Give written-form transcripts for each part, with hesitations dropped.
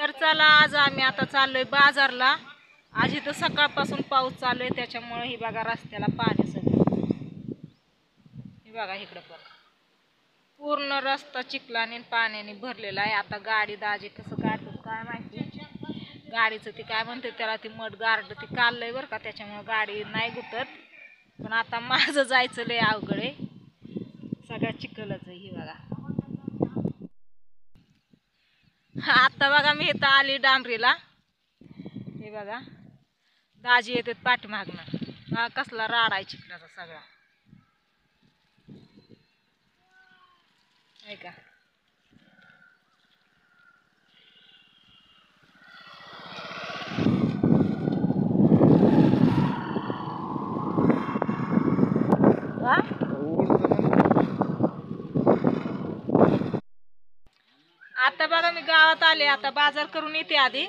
तर चला आज आम्ही आता चाललोय बाजारला। आज इथं सकाळपासून पाऊस चालू आहे, त्याच्यामुळे ही बघा रस्त्याला पाणी सगळं। हे बघा इकडं पण पूर्ण रस्ता चिखलाने पाण्याने भरलेला आहे। आता गाडी दाजी कसं काढतात काय माहिती, गाडीचं ती काय म्हणते त्याला, ती मड गार्ड ती काढलंय बरं का, त्याच्यामुळे गाडी नाही गुतत। पण आता माझं जायचं लय अवघड आहे, सगळ्या चिखलच आहे। ही बघा आता बघा मी इथं आली डांबरीला। हे बघा दाजी येतात पाठीमागनं, कसला राडा आहे चिखलाचा सगळा, आहे का। आता बघा मी गावात आले, आता बाजार करून येते आधी।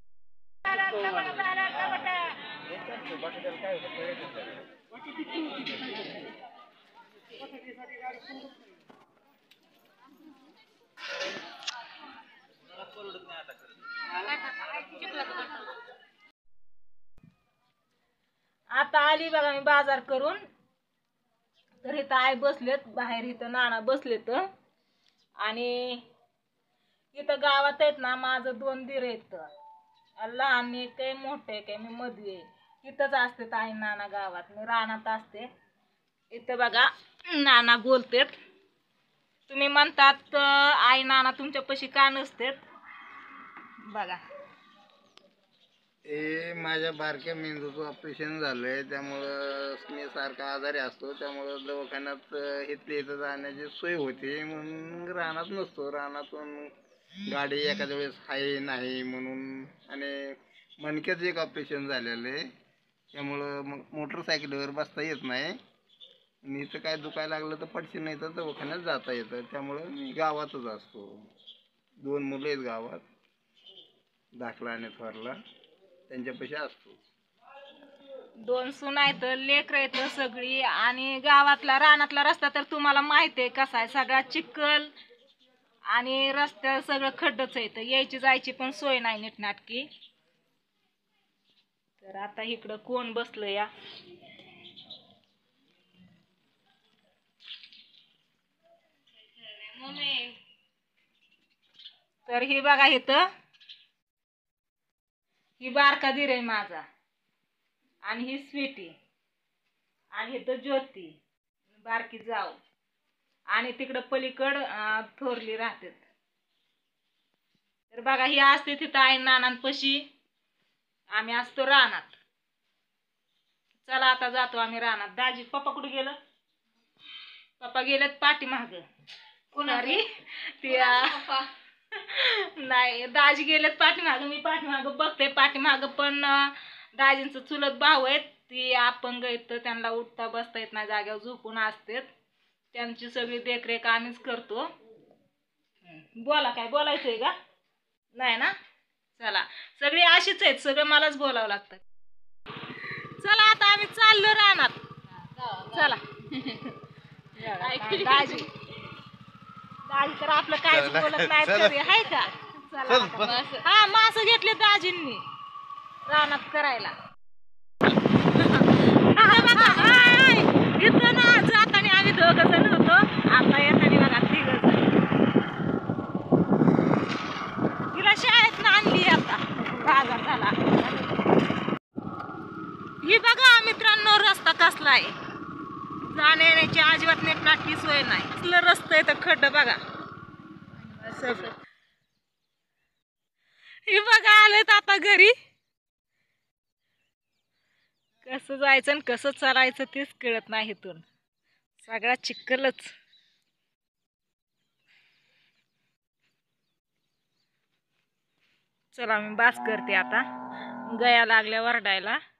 आता आली बघा मी बाजार करून। तर इथं आई बसलेत बाहेर, इथं नाना बसलेत, आणि इथं गावात आहेत ना माझं 2 दीर आहेत, लहान एक आहे मोठे एक आहे, मी मध्ये आहे। इथंच असते आई नाना गावात, मी रानात असते। इथं बघा नाना बोलतेत, तुम्ही म्हणतात आई नाना तुमच्यापाशी का नसतेत, बघा हे माझ्या बारक्या मेंदूचं ऑपरेशन झालंय, त्यामुळं मी सारखा आजारी असतो, त्यामुळं दवाखान्यात इथले इथं जाण्याची सोय होते, म्हणून रानात नसतो। रानातून गाडी एखाद्या वेळेस आहे नाही म्हणून, आणि मणक्याचं एक ऑपरेशन झालेलं आहे, त्यामुळं मग मोटरसायकलीवर बसता येत नाही, आणि इथं काय दुखायला लागलं तर पडशी नाही तर दवाखान्यात जाता येतं, त्यामुळं मी गावातच असतो। 2 मुलं आहेत गावात, धाकला आणि थोरला, त्यांच्यापाशी असतो। 2 सुना आहेत, लेकरं आहेत सगळी, आणि गावातला रानातला रस्ता तर तुम्हाला माहित आहे कसा आहे, सगळा चिखल आणि रस्त्या सगळं खड्डच आहे, यायची जायची पण सोय नाही नीटनाटकी। तर आता इकडं कोण बसलं या, तर ही बघा इथं ही बारका दीर आहे माझा, आणि ही स्वीटी, आणि इथं ज्योती बारकी जाऊ, आणि तिकडं पलीकड थोरली राहतात। तर बघा ही असते तिथं आई नानांपाशी, आम्ही असतो रानात। चला आता जातो आम्ही रानात। दाजी पप्पा कुठे गेलं, पप्पा गेलेत पाठीमाग, कुणारी ते नाही दाजी गेलेत पाठीमाग, मी पाठीमाग बघते। पाठीमाग पण दाजींचं चुलत भाऊ आहेत, ती अपंग आहेत, त्यांना उठता बसता येत नाही, जाग्यावर झोपून असतात, त्यांची सगळी देखरेख आम्हीच करतो। बोला काय बोलायचंय का, नाही ना, चला सगळी अशीच आहेत, सगळं मलाच बोलावं लागतं। चला आता आम्ही चाललो रानात, चला दाजी दाजी तर आपलं काहीच बोलत नाही तरी, आहे का। चला हा मासं घेतले दाजींनी रानात करायला। इथं ना जाताना आम्ही 2 जण होतो, आता येताना बघा 3 जण। तिला शाळेत आणली आता, बाजार झाला। ही बघा मित्रांनो रस्ता कसला आहे, जाण्या येण्याची अजिबात नीटनाटकी सोय नाही, असलं रस्ता आहे तर खड्ड बघा सगळं। ही बघा आलेत आता घरी, कसं जायचं आणि कसं चालायचं तेच कळत नाही, इथून सगळा चिखलच। चला मी बास करते आता, गया लागल्या वरडायला।